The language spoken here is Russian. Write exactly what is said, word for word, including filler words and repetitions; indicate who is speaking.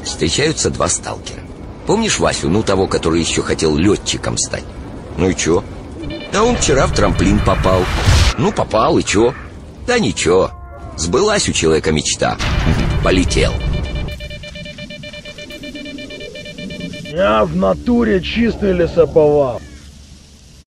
Speaker 1: Встречаются два сталкера. Помнишь Васю, ну того, который еще хотел летчиком стать? Ну и чё? Да он вчера в трамплин попал. Ну попал, и чё? Да ничего. Сбылась у человека мечта. Полетел.
Speaker 2: Я в натуре чистый лесоповал.